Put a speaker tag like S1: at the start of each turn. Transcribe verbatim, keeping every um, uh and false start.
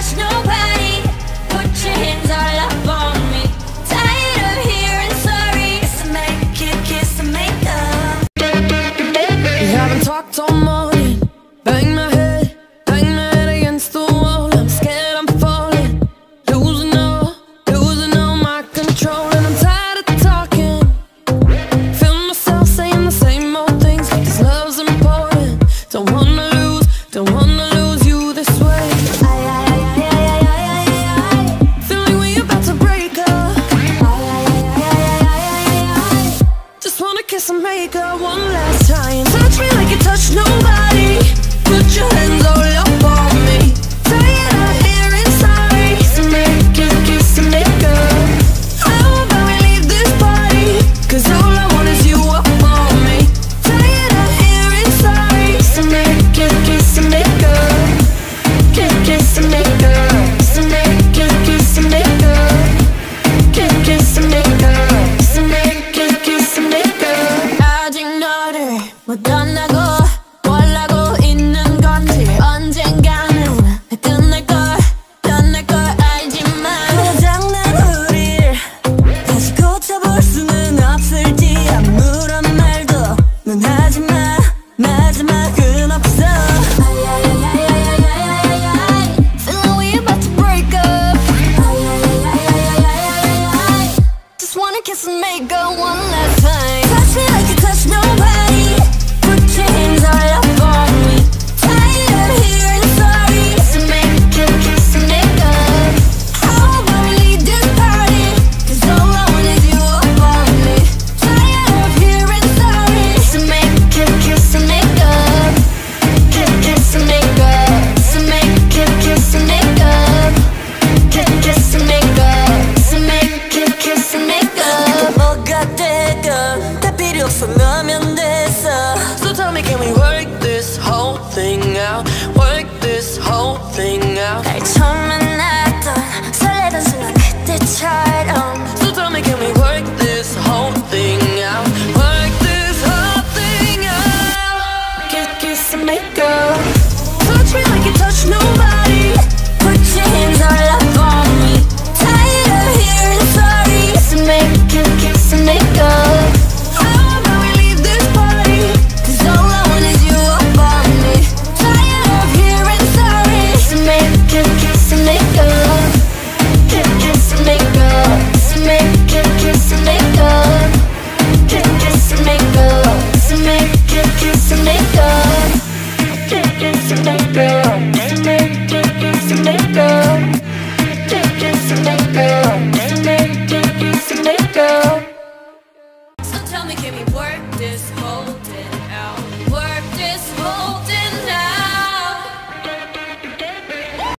S1: touch nobody. Put your hands all up on me. Tired of hearing sorry. Kiss and make it, kiss and make up.
S2: We haven't talked all morning. Bang my head, bang my head against the wall. I'm scared I'm falling, losing all, losing all my control. And I'm tired of talking, feel myself saying the same old things, like this love's important. Don't wanna lose, don't wanna lose you this way.
S1: Ay, ay, ay, ay, ay, ay, ay, ay, ay.
S2: Feel like we about to break up.
S1: Ay, ay, ay, ay, ay, ay, ay, ay.
S2: Just wanna kiss and make up one last time. Touch me like you touch nobody. Put your hands all up on me. Tired of hearing sorry. Kiss and make it, kiss and make up. How about we leave this party? Cause all I want is you up on me. Tired of hearing sorry. Kiss and make it, kiss and make up. Kiss, kiss and make up. Kiss and make it, kiss and make up. Kiss, kiss and make up. Kiss and make it, kiss and make up. 아직 너를 못 만나고 뭘 하고 있는 건지 언젠가는 끝날 걸, 끝날 걸 알지만 고장난 우릴 다시 고쳐볼 수는 없을지 아무런 말도 넌 하지마, 마지막은 없어. Ay, ay, ay, ay, ay, ay, ay, ay. Feel like we about to break up. Ay, ay, ay, ay, ay, ay, ay, ay. Just wanna kiss and make up one last time. Touch me like you touch nobody. Put your hands all up on me. Tired of hearing sorry. Kiss and make it, kiss and make up. How about we leave this party? Cause all I want is you up on me. Tired of hearing sorry. Kiss and make it, kiss and make up. Kiss, kiss and make up. Kiss and make it, kiss and make up. Kiss, kiss and make up. Kiss and make it, kiss and make up. 뭐가 되건 다 필요 없으면 됐어. So tell me, can we work this whole thing out? Work this whole thing out. 날 처음 만났던 설레던 순간 그때처럼. So tell me, can we work this whole thing out? Work this whole thing out. Kiss, kiss and make up. Touch me like you touch nobody. Put your hands all up on me. Tired of hearing sorry. Kiss and make it, kiss and make up. How about we leave this party? Cause all I want is you up on me. Tired of hearing sorry. Kiss and make it, kiss and make up. Kiss, kiss and make up. Kiss and make it, kiss and make up. Kiss, kiss and make up. Kiss and make it, kiss and make up. Kiss, kiss and make up. Kiss and make it, kiss and make up. Kiss, kiss and make up. Kiss and make it, kiss and make up. So tell me, can we work this whole thing out?